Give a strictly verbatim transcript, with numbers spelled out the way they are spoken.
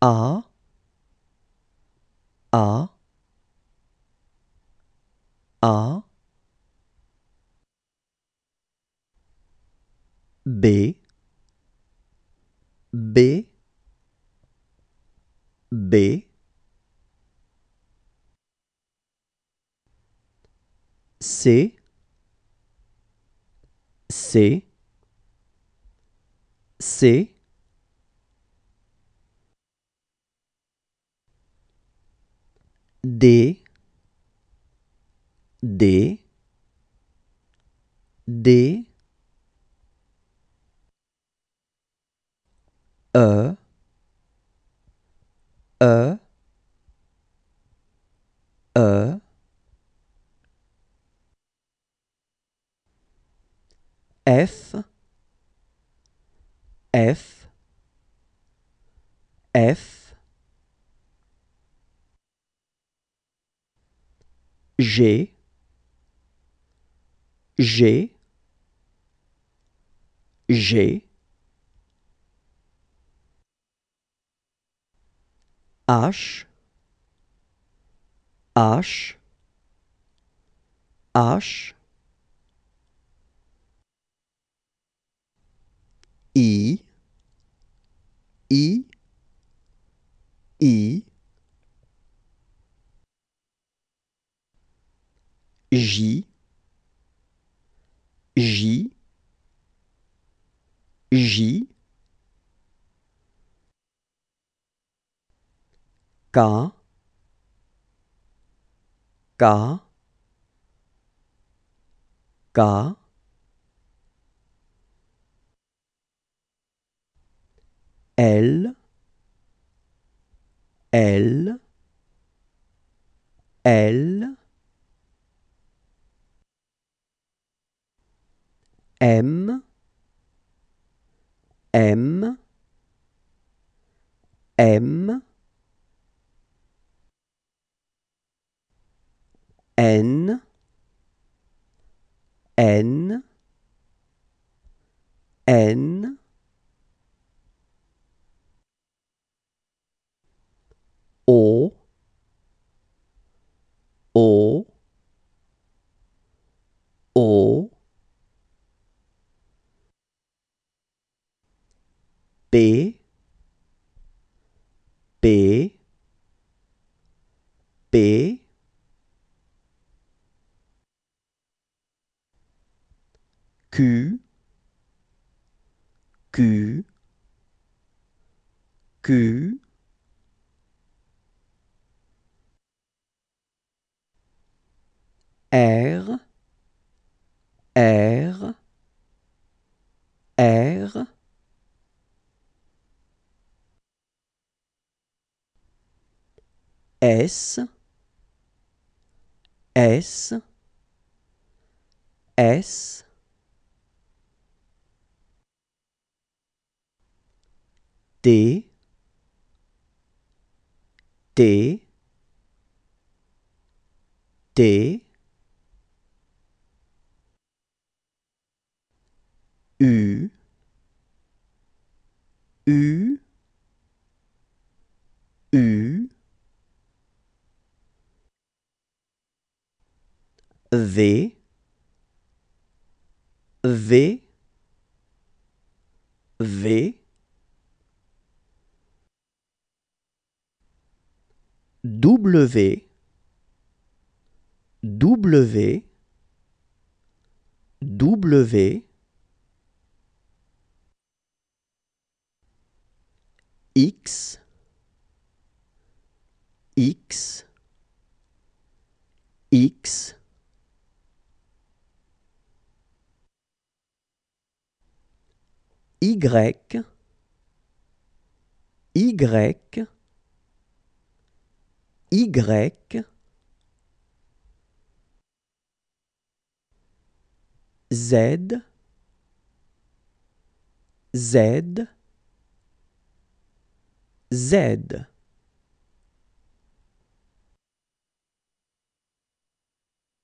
A, A, A, B, B, B, C, C, C, D, D, D, E, E, E, F, F, F, G, G, G, H, H, H, I, I, I, J, J, J, K, K, K, L, L, L, M, M, M, N, N, N, O, O, O, P, P, P, Q, Q, Q, R, R, R, S, S, S, T, T, T, U, U, U, V, V, V, W, W, W, X, X, X, Y, Y, Y, Z, Z, Z.